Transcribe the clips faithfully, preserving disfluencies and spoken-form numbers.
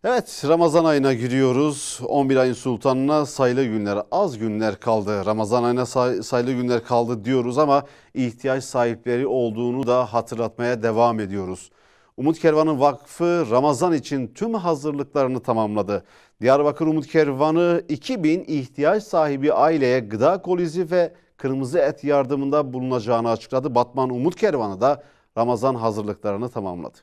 Evet, Ramazan ayına giriyoruz. on bir ayın sultanına sayılı günler, az günler kaldı. Ramazan ayına say sayılı günler kaldı diyoruz ama ihtiyaç sahipleri olduğunu da hatırlatmaya devam ediyoruz. Umut Kervanı Vakfı Ramazan için tüm hazırlıklarını tamamladı. Diyarbakır Umut Kervanı iki bin ihtiyaç sahibi aileye gıda kolisi ve kırmızı et yardımında bulunacağını açıkladı. Batman Umut Kervanı da Ramazan hazırlıklarını tamamladı.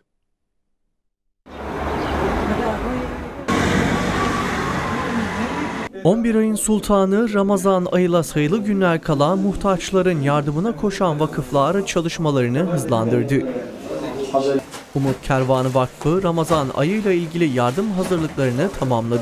on bir ayın sultanı Ramazan ayıyla sayılı günler kala muhtaçların yardımına koşan vakıflar çalışmalarını hızlandırdı. Umut Kervanı Vakfı Ramazan ayıyla ilgili yardım hazırlıklarını tamamladı.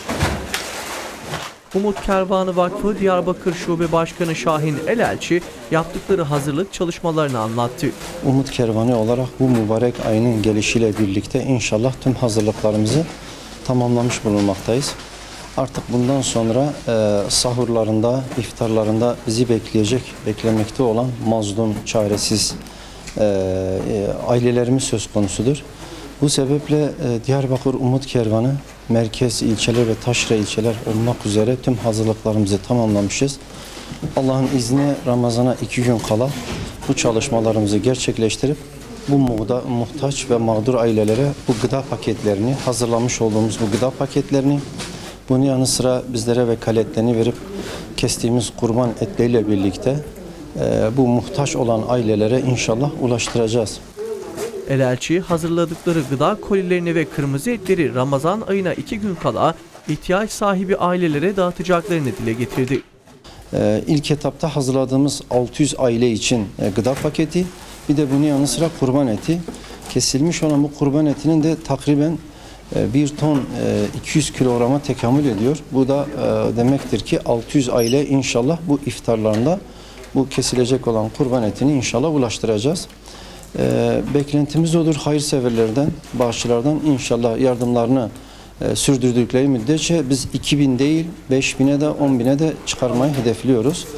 Umut Kervanı Vakfı Diyarbakır Şube Başkanı Şahin Elelçi yaptıkları hazırlık çalışmalarını anlattı. Umut Kervanı olarak bu mübarek ayının gelişiyle birlikte inşallah tüm hazırlıklarımızı tamamlamış bulunmaktayız. Artık bundan sonra e, sahurlarında, iftarlarında bizi bekleyecek, beklemekte olan mazlum, çaresiz e, e, ailelerimiz söz konusudur. Bu sebeple e, Diyarbakır Umut Kervanı, merkez ilçeler ve taşra ilçeler olmak üzere tüm hazırlıklarımızı tamamlamışız. Allah'ın izniyle Ramazan'a iki gün kala bu çalışmalarımızı gerçekleştirip bu muhda, muhtaç ve mağdur ailelere bu gıda paketlerini, hazırlamış olduğumuz bu gıda paketlerini, bunun yanı sıra bizlere vekaletlerini verip kestiğimiz kurban etleriyle birlikte e, bu muhtaç olan ailelere inşallah ulaştıracağız. Elelçi hazırladıkları gıda kolilerini ve kırmızı etleri Ramazan ayına iki gün kala ihtiyaç sahibi ailelere dağıtacaklarını dile getirdi. E, ilk etapta hazırladığımız altı yüz aile için e, gıda paketi, bir de bunun yanı sıra kurban eti. Kesilmiş olan bu kurban etinin de takriben bir ton iki yüz kilograma tekamül ediyor. Bu da demektir ki altı yüz aile inşallah bu iftarlarında bu kesilecek olan kurban etini inşallah ulaştıracağız. Beklentimiz odur, hayırseverlerden, bağışçılardan inşallah yardımlarını sürdürdükleri müddetçe biz iki bin değil beş bine de on bine de çıkarmayı hedefliyoruz.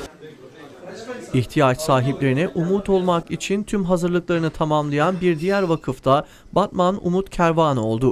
İhtiyaç sahiplerine umut olmak için tüm hazırlıklarını tamamlayan bir diğer vakıf da Batman Umut Kervanı oldu.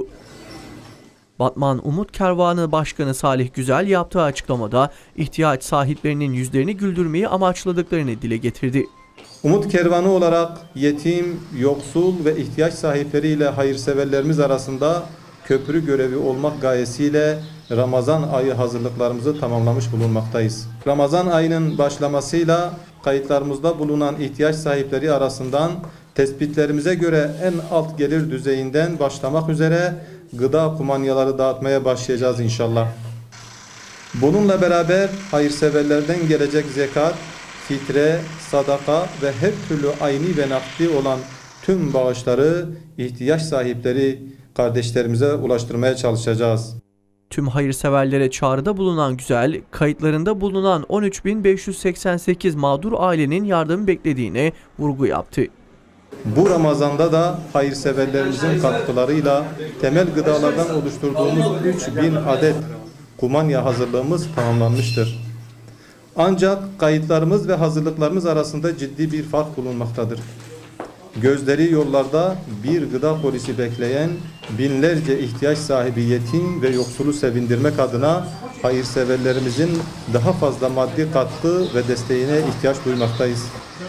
Batman Umut Kervanı Başkanı Salih Güzel yaptığı açıklamada ihtiyaç sahiplerinin yüzlerini güldürmeyi amaçladıklarını dile getirdi. Umut Kervanı olarak yetim, yoksul ve ihtiyaç sahipleriyle hayırseverlerimiz arasında köprü görevi olmak gayesiyle Ramazan ayı hazırlıklarımızı tamamlamış bulunmaktayız. Ramazan ayının başlamasıyla kayıtlarımızda bulunan ihtiyaç sahipleri arasından tespitlerimize göre en alt gelir düzeyinden başlamak üzere gıda kumanyaları dağıtmaya başlayacağız inşallah. Bununla beraber hayırseverlerden gelecek zekat, fitre, sadaka ve her türlü ayni ve nakdi olan tüm bağışları ihtiyaç sahipleri kardeşlerimize ulaştırmaya çalışacağız. Tüm hayırseverlere çağrıda bulunan Güzel, kayıtlarında bulunan on üç bin beş yüz seksen sekiz mağdur ailenin yardım beklediğine vurgu yaptı. Bu Ramazan'da da hayırseverlerimizin katkılarıyla temel gıdalardan oluşturduğumuz üç bin adet kumanya hazırlığımız tamamlanmıştır. Ancak kayıtlarımız ve hazırlıklarımız arasında ciddi bir fark bulunmaktadır. Gözleri yollarda bir gıda kolisi bekleyen binlerce ihtiyaç sahibi yetim ve yoksulu sevindirmek adına hayırseverlerimizin daha fazla maddi katkı ve desteğine ihtiyaç duymaktayız.